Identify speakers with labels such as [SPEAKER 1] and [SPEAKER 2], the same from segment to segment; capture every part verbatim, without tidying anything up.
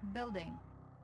[SPEAKER 1] Building.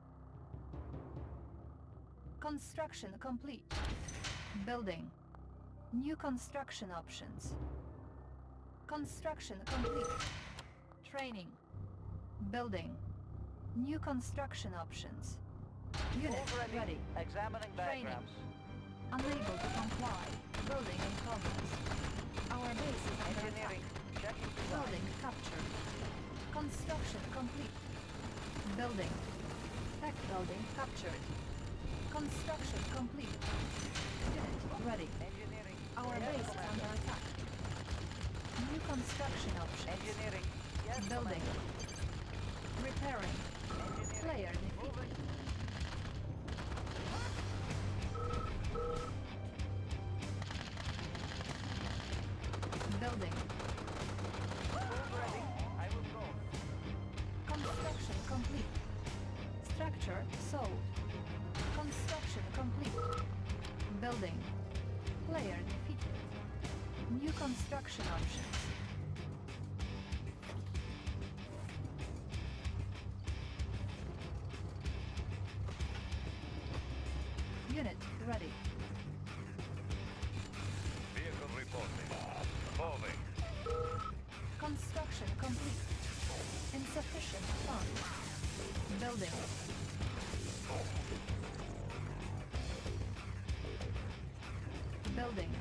[SPEAKER 1] Construction complete. Building. New construction options. Construction complete. Training. Building. New construction options. Unit
[SPEAKER 2] All
[SPEAKER 1] ready.
[SPEAKER 2] Examining diagrams.
[SPEAKER 1] Training. Unable to comply. Building in progress. Our base is under
[SPEAKER 2] Engineering.
[SPEAKER 1] attack.
[SPEAKER 2] Checking design.
[SPEAKER 1] Building captured. Construction complete. Building. Tech building captured. Construction complete. Unit ready.
[SPEAKER 2] Engineering.
[SPEAKER 1] Our
[SPEAKER 2] Yes,
[SPEAKER 1] base is
[SPEAKER 2] Commander.
[SPEAKER 1] under attack. New construction options.
[SPEAKER 2] Engineering. Yes,
[SPEAKER 1] Building.
[SPEAKER 2] Commander.
[SPEAKER 1] Repairing.
[SPEAKER 2] Engineering.
[SPEAKER 1] Player defeated.
[SPEAKER 2] Moving.
[SPEAKER 1] Building.
[SPEAKER 2] Move ready. I will go.
[SPEAKER 1] Construction complete. Structure sold. Construction complete. Building. Player defeated. New construction options. Unit ready.
[SPEAKER 3] Vehicle reporting. Moving.
[SPEAKER 1] Construction complete. Insufficient funds. Building. Building.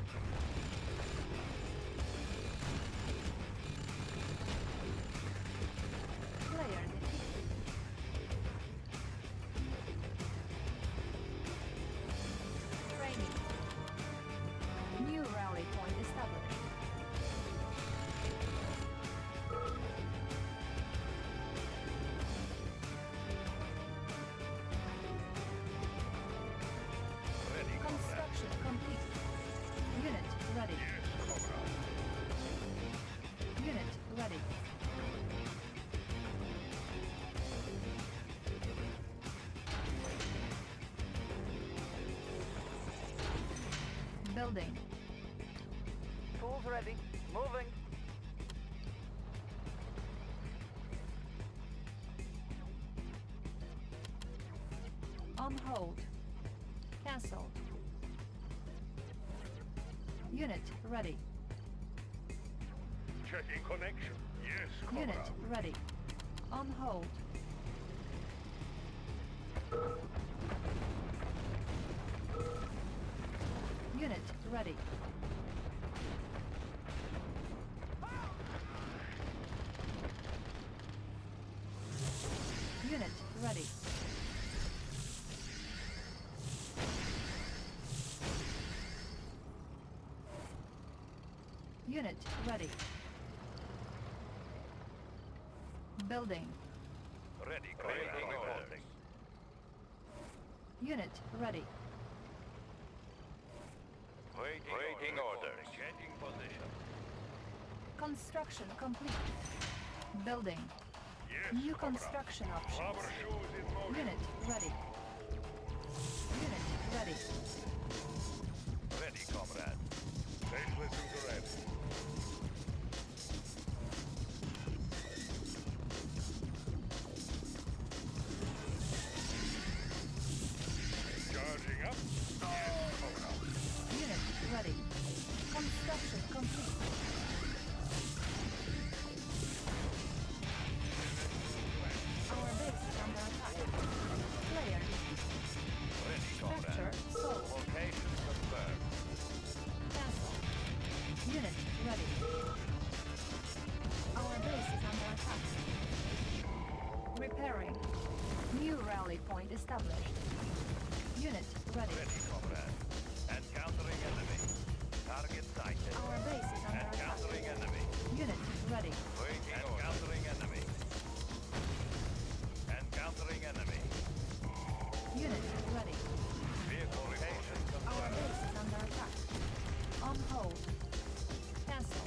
[SPEAKER 1] Player defeated. Training. New rally point established.
[SPEAKER 3] Ready, comrade.
[SPEAKER 1] Construction complete. Unit ready.
[SPEAKER 3] Yes, comrade.
[SPEAKER 1] Unit ready. Building.
[SPEAKER 2] Tools ready. Moving.
[SPEAKER 1] On hold. Cancelled. Unit ready.
[SPEAKER 3] Checking connection. Yes, comrade.
[SPEAKER 1] Unit ready. On hold. Unit ready. Unit ready. Unit ready. Building.
[SPEAKER 3] Ready, waiting orders.
[SPEAKER 1] Unit ready.
[SPEAKER 3] Waiting, waiting orders. Changing position.
[SPEAKER 1] Construction complete. Building.
[SPEAKER 3] Yes,
[SPEAKER 1] New
[SPEAKER 3] comrade.
[SPEAKER 1] construction options.
[SPEAKER 3] Rubber shoes in motion.
[SPEAKER 1] Unit ready. Unit ready.
[SPEAKER 3] Ready, comrade. Faceless to ready. Charging up. Yes, comrade.
[SPEAKER 1] Unit ready. Construction complete. Our base is under attack. Player
[SPEAKER 3] Ready,
[SPEAKER 1] structure
[SPEAKER 3] comrade.
[SPEAKER 1] sold.
[SPEAKER 3] Location confirmed.
[SPEAKER 1] Cancel. Unit ready. Our base is under attack. Repairing. New rally point established. Unit ready.
[SPEAKER 3] Ready, comrade. Encountering enemy. Target sighted.
[SPEAKER 1] Our base is under attack.
[SPEAKER 3] Encountering enemy.
[SPEAKER 1] Unit ready.
[SPEAKER 3] Waiting Encountering enemy. Encountering enemy.
[SPEAKER 1] Unit ready.
[SPEAKER 3] Vehicle location
[SPEAKER 1] Our
[SPEAKER 3] confirmed.
[SPEAKER 1] base is under attack. On hold. Cancel.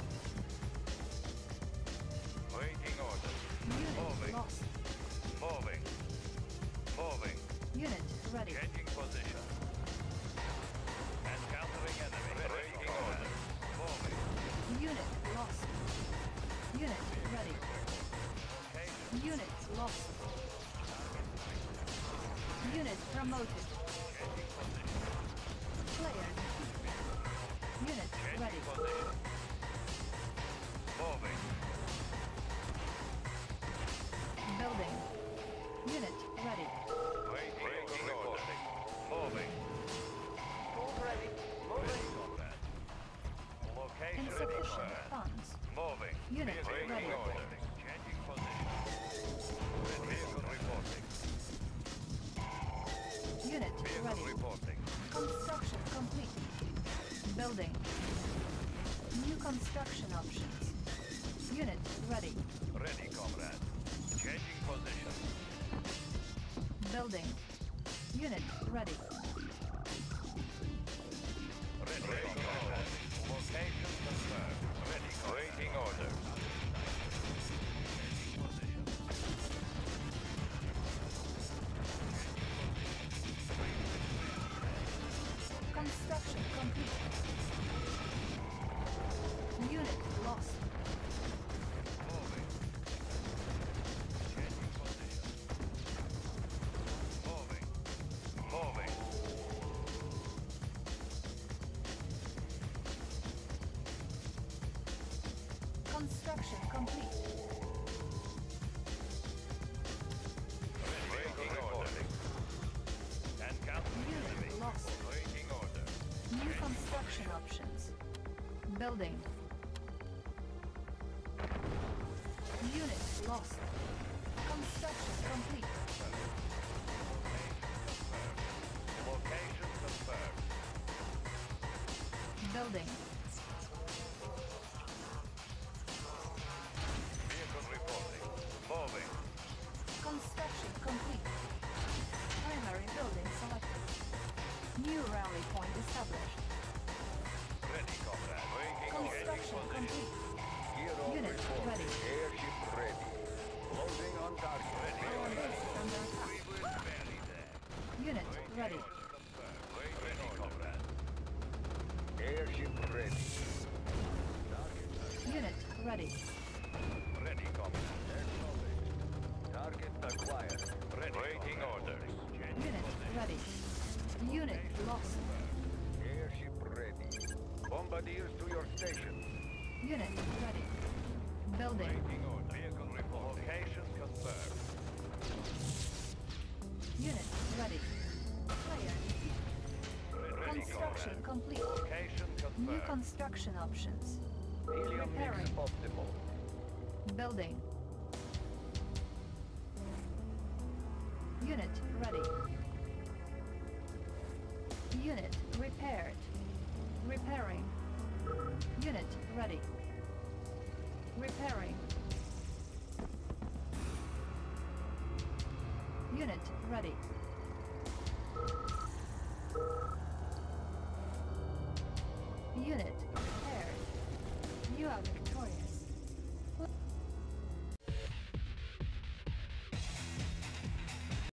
[SPEAKER 3] Waiting orders.
[SPEAKER 1] Unit
[SPEAKER 3] Moving.
[SPEAKER 1] lost.
[SPEAKER 3] Moving. Moving.
[SPEAKER 1] Unit ready.
[SPEAKER 3] Changing position. Encountering enemy. Waiting orders. Moving.
[SPEAKER 1] Unit lost. Unit ready.
[SPEAKER 3] Location.
[SPEAKER 1] Unit lost. Unit promoted. Player defeated. Unit ready.
[SPEAKER 3] Position. Moving.
[SPEAKER 1] Building. Unit ready.
[SPEAKER 3] Waiting order. Moving.
[SPEAKER 2] Tools ready. Moving.
[SPEAKER 3] Combat. Location
[SPEAKER 1] Insufficient
[SPEAKER 3] confirmed.
[SPEAKER 1] funds.
[SPEAKER 3] Moving.
[SPEAKER 1] Unit
[SPEAKER 3] Waiting
[SPEAKER 1] ready.
[SPEAKER 3] order. Changing position. Vehicle reporting.
[SPEAKER 1] Unit
[SPEAKER 3] Vehicle
[SPEAKER 1] ready.
[SPEAKER 3] reporting.
[SPEAKER 1] Construction complete. Building. New construction options. Unit ready.
[SPEAKER 3] Ready, comrade. Changing position.
[SPEAKER 1] Building. Unit ready.
[SPEAKER 3] Ready, comrade. Location confirmed. Ready, comrade. Waiting orders. Position.
[SPEAKER 1] Construction complete. Unit lost.
[SPEAKER 3] Moving. Changing position. Moving. Moving.
[SPEAKER 1] Construction complete.
[SPEAKER 3] Waiting order. And counting enemy.
[SPEAKER 1] Unit lost.
[SPEAKER 3] Waiting order.
[SPEAKER 1] New construction options. Building. Unit lost. Construction complete.
[SPEAKER 3] Location confirmed.
[SPEAKER 1] Building.
[SPEAKER 3] Vehicle reporting. Moving.
[SPEAKER 1] Construction complete. Primary building selected. New rally point established.
[SPEAKER 3] Ready, comrade. Waiting
[SPEAKER 1] Construction
[SPEAKER 3] order.
[SPEAKER 1] complete.
[SPEAKER 4] Hero
[SPEAKER 1] Unit
[SPEAKER 4] reporting.
[SPEAKER 1] ready.
[SPEAKER 4] Airship ready. Loading on target.
[SPEAKER 3] Ready,
[SPEAKER 1] Our
[SPEAKER 3] order.
[SPEAKER 1] base is under attack.
[SPEAKER 3] We will barely there.
[SPEAKER 1] Unit ready.
[SPEAKER 3] Confirmed. Ready, comrade.
[SPEAKER 4] Airship ready. Target
[SPEAKER 1] Unit ready.
[SPEAKER 3] Ready, comrade.
[SPEAKER 4] acknowledged. Target acquired.
[SPEAKER 3] Ready, waiting orders.
[SPEAKER 1] Unit ready. Unit lost.
[SPEAKER 4] Airship ready. Bombardiers to your station.
[SPEAKER 1] Unit ready. Building.
[SPEAKER 3] Waiting order. Vehicle report. Location confirmed.
[SPEAKER 1] Unit ready. Player defeated.
[SPEAKER 3] Ready,
[SPEAKER 1] Construction
[SPEAKER 3] comrade.
[SPEAKER 1] complete.
[SPEAKER 3] Location
[SPEAKER 1] New
[SPEAKER 3] confirmed.
[SPEAKER 1] construction options.
[SPEAKER 4] Helium mix
[SPEAKER 1] Repairing.
[SPEAKER 4] optimal.
[SPEAKER 1] Building. Unit ready. Unit repaired. Repairing. Unit ready. Repairing. Unit ready.